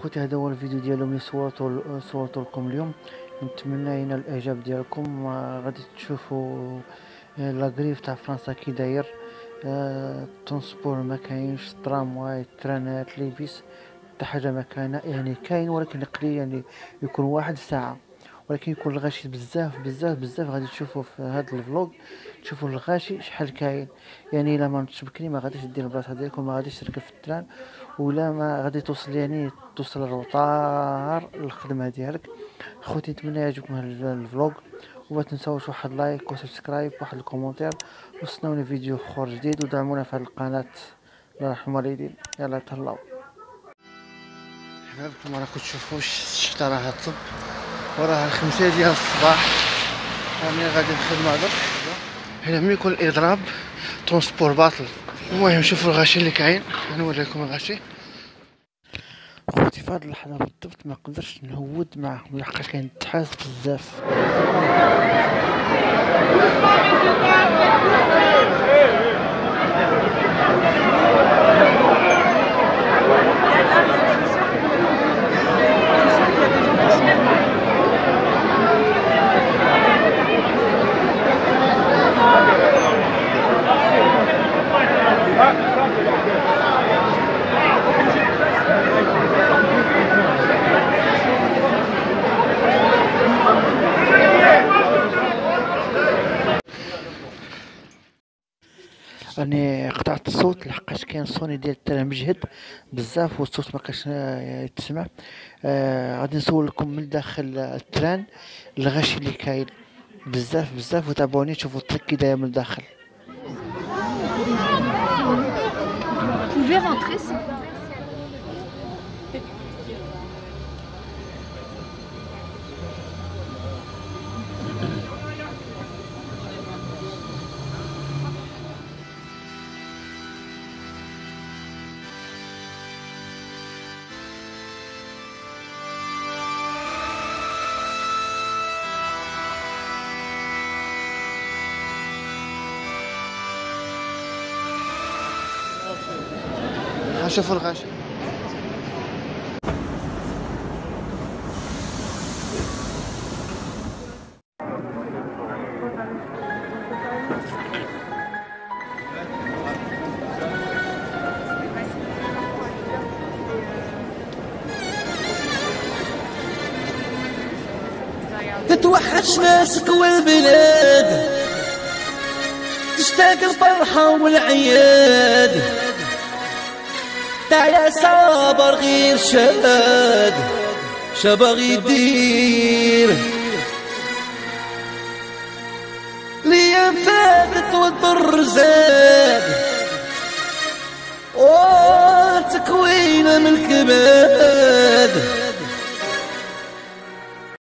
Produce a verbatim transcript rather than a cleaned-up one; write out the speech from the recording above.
خوتي هذا هو الفيديو ديالهم اللي صورته صورته لكم اليوم. نتمنى ينال الاعجاب ديالكم. آه، غادي تشوفوا آه، لاغريف تاع فرنسا كي داير. آه، الترونسبور ما كاينش، الترامواي الترانات ليبيس حتى حاجه ما كاينه، يعني كاين ولكن قليل، يعني يكون واحد ساعه، ولكن يكون الغاشي بزاف بزاف بزاف. غادي تشوفوا في هذا الفلوق، تشوفوا الغاشي شحال كاين. يعني الا ما نضتش بكري ما غاديش دير البلاصه ديالكم، ما غاديش تركب في التران، ولا ما غادي توصل، يعني توصل الروطار للخدمه ديالك. خوتي نتمنى يعجبكم هذا الفلوق، وما تنساوش واحد لايك وسبسكرايب واحد الكومنتير، وستناوني فيديو اخر جديد، ودعمونا في هذه القناه. الله يرحم الوالدين. يلا تهلاو حبابكم. راكم تشوفوا الشتا راه تصب، وراها الخمسة ديال الصباح، راني غادي الخدمة درك. هنا ملي يكون الاضراب ترونسبور باطل. المهم شوفوا الغاشي اللي كاين، غنوريكم الغاشي. خوتي في هاد اللحظة بالضبط ما قدرتش نهود معاهم لحقاش كاين التحاس بزاف. راني قطعت الصوت لحقاش كاين الصوني ديال التران مجهد بزاف، والصوت ما كاش يتسمع. آه غادي نسولكم من داخل التران الغاشي اللي كاين بزاف بزاف، وتابعوني تشوفوا الطريق كي داير من الداخل. شوفوا الغاشي. تتوحش ناسك والبلاد، تشتاق الفرحة والعياد، تعالى صابر غير شاد شبغ يدير ليام فاتت والضر زاد، وتكوين من الكباد.